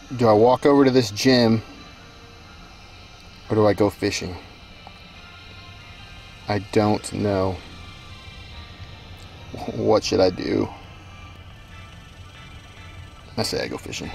Do I walk over to this gym or do I go fishing? I don't know. What should I do? I say I go fishing.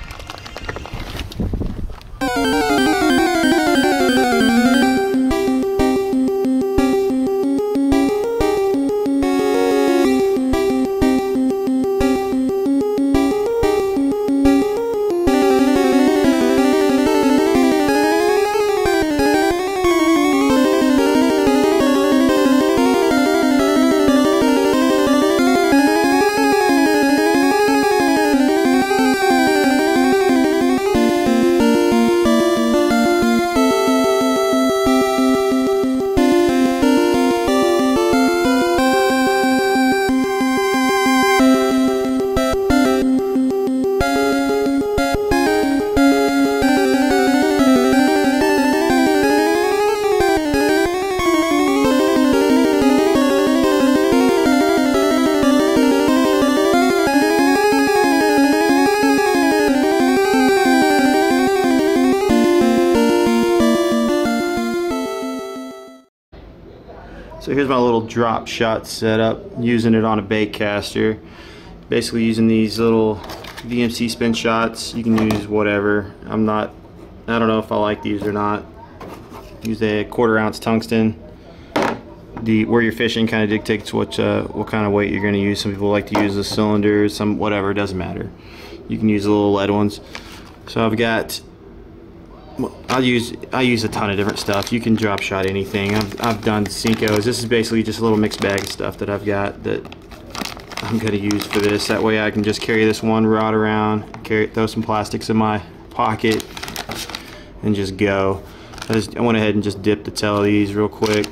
So here's my little drop shot setup, using it on a bait caster. Basically using these little VMC spin shots. You can use whatever. I don't know if I like these or not. Use a 1/4 ounce tungsten. Where you're fishing kind of dictates what kind of weight you're going to use. Some people like to use the cylinders, some whatever, it doesn't matter. You can use the little lead ones. So I've got, I use a ton of different stuff. You can drop shot anything. I've done Senkos. This is basically just a little mixed bag of stuff that I've got that I'm gonna use for this. That way I can just carry this one rod around, throw some plastics in my pocket, and just go. I went ahead and just dipped the tail of these real quick,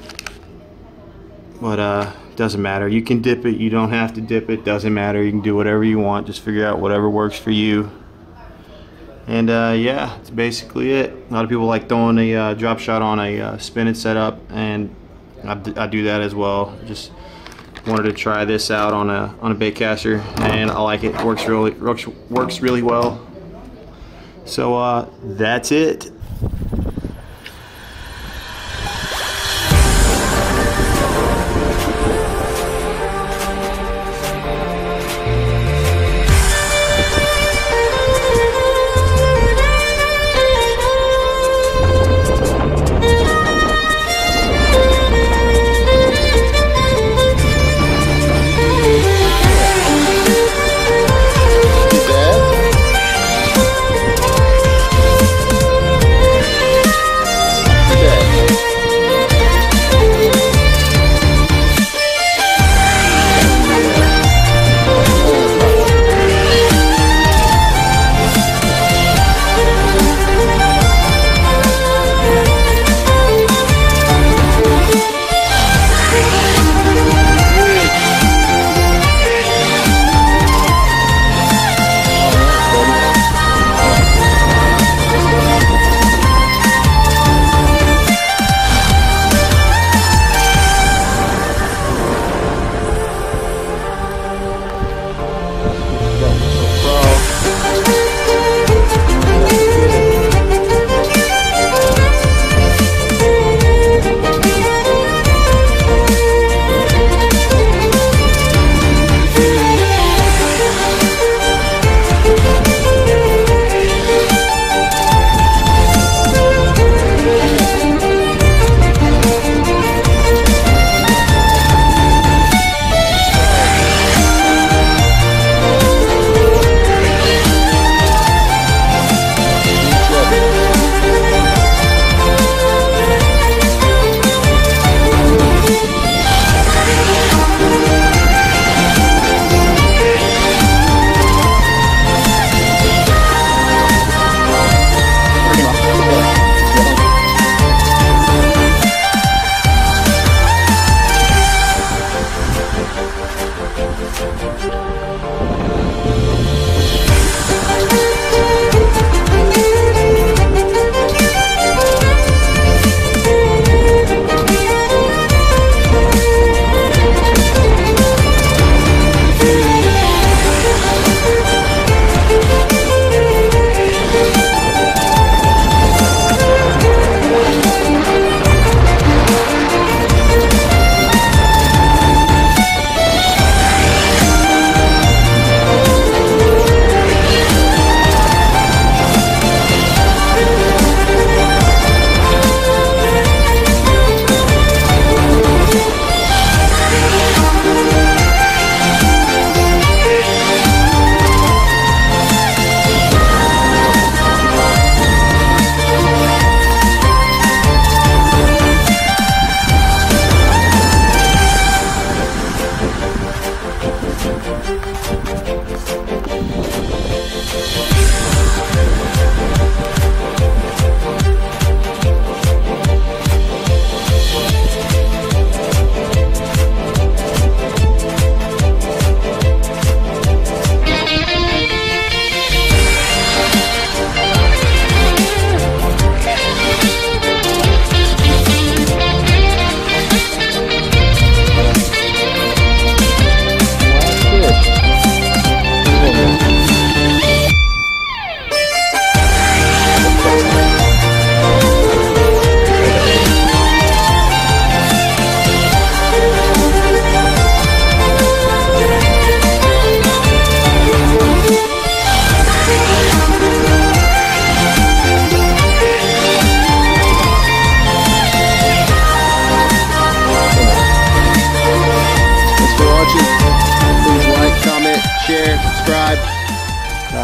but doesn't matter. You can dip it. You don't have to dip it. Doesn't matter. You can do whatever you want. Just figure out whatever works for you. And yeah, that's basically it. A lot of people like throwing a drop shot on a spinning setup, and I do that as well. Just wanted to try this out on a bait caster, and I like it. Works really well. So that's it.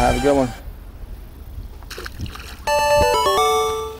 Have a good one.